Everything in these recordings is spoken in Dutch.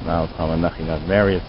Nou, dan gaan we een nachtje naar het Marriott.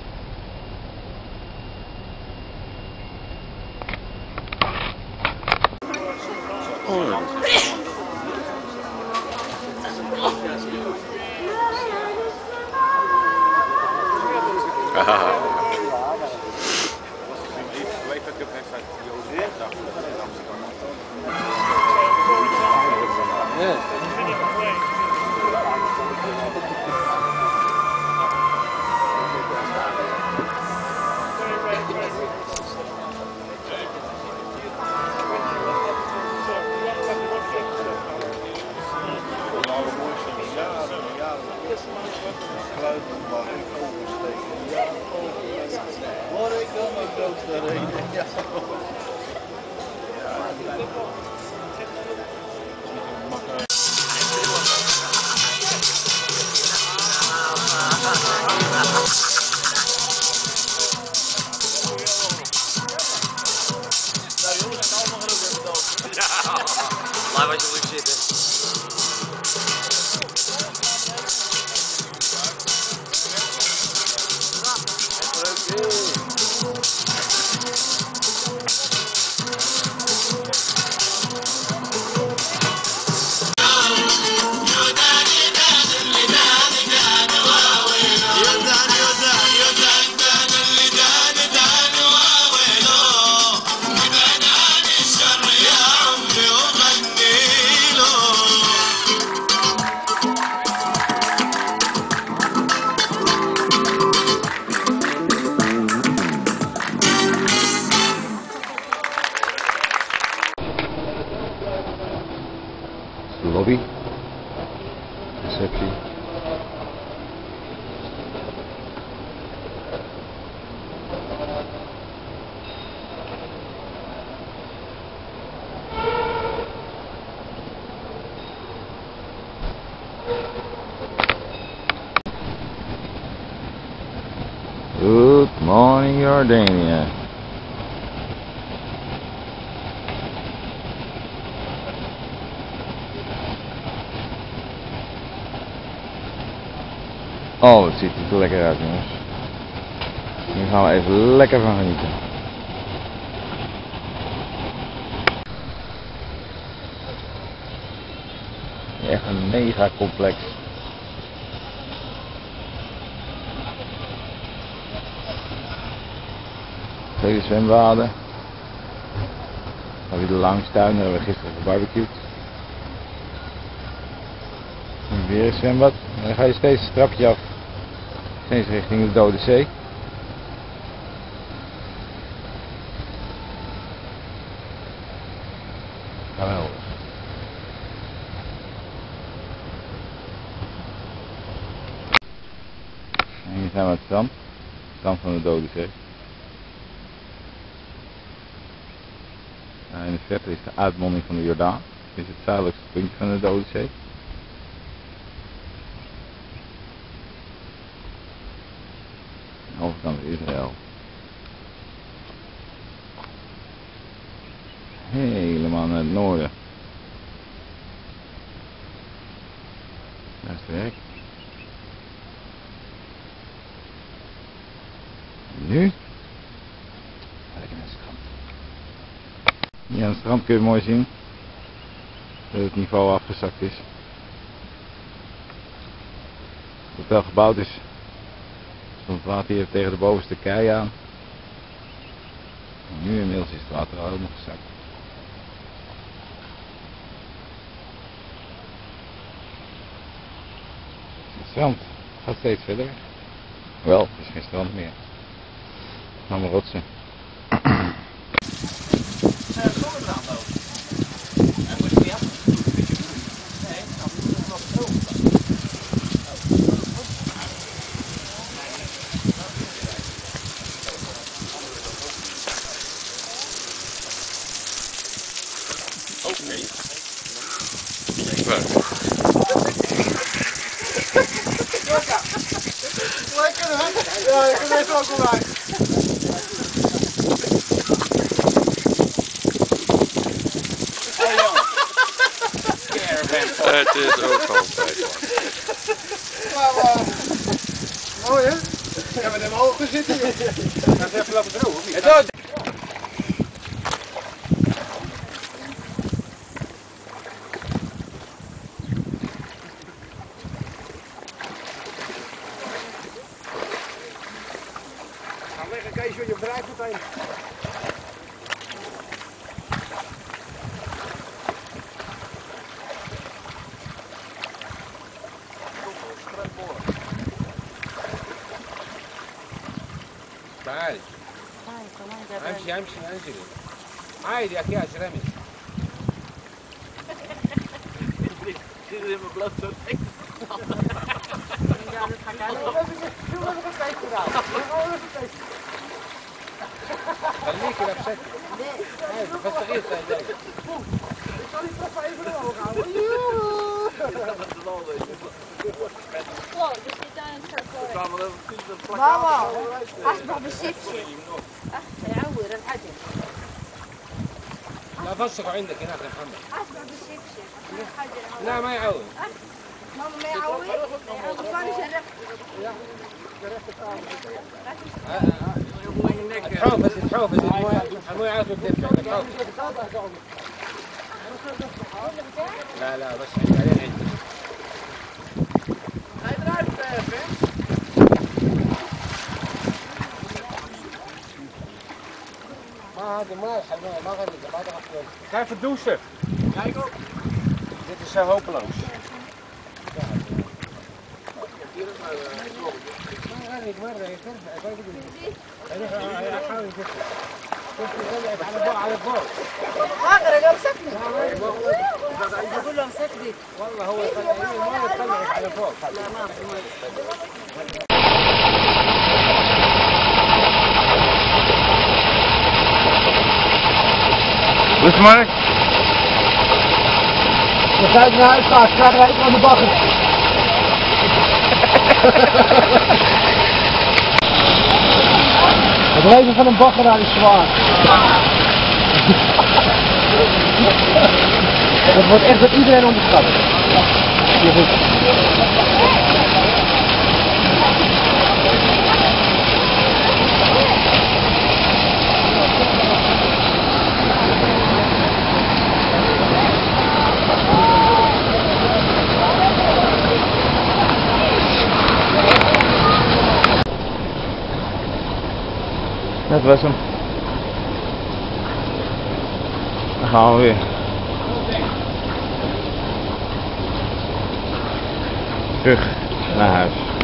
Word ik dan ook dood gereden? Ja. Nou jongens, het allemaal genoeg even dood. Ja, laat maar alsjeblieft zitten. Lobby, receptie. Good morning, Jordania. Oh, het ziet er lekker uit, jongens. Hier gaan we even lekker van genieten. Echt een mega complex. Vele zwembaden. Dan weer de loungetuin, hebben we gisteren gebarbecued. Nu weer een zwembad. En dan ga je steeds een trapje af. Steeds richting de Dode Zee. Geweldig. En hier zijn we aan het strand. Het strand van de Dode Zee. In de verte is de uitmonding van de Jordaan. Dit is het zuidelijkste puntje van de Dode Zee. De overkant is Israël. Helemaal naar het noorden. Daar is het werk. Nu? Lekker naar het strand. Hier aan het strand kun je mooi zien dat het niveau afgezakt is. Het hotel gebouwd is, stond het water hier tegen de bovenste kei aan. En nu inmiddels is het water al helemaal gezakt. Het strand gaat steeds verder weg. Wel, het is geen strand meer. Allemaal rotsen. Lekker hè? Ja, ik ben even ook al bij. Het is ook altijd. Mooi hè? ogen zitten. Dat is even lopen droog, of niet? Ga weg, Kees, je bedrijf meteen. تعالي امشي امشي انزلي عادي يا اخي اشرمي Zit er in mijn bloed zo dik. خليك كده بشكل بس غير ثاني ماما أصبح بالشبشب يعور الحجر لا فسخوا عندك هناك يا محمد أصبح بالشبشب الحجر لا ما يعود ماما ما يعور فاني شرفت تحوفز المويه عارفه بتدفع لا لا بس بعدين عندي ما هذه ما غلقت ما ضغط Ga even douchen. Kijk op. Dit is hopeloos. على الفوق هاجر لو مسكني بقول له مسكني والله هو يطلعك على فوق واسمك؟ We zijn naar huis gaan, krijgen wij aan de bakken. Het leven van een bakkeraar is zwaar. Dat wordt echt door iedereen onderschat. Dat was hem. Dan gaan we weer. Terug naar huis.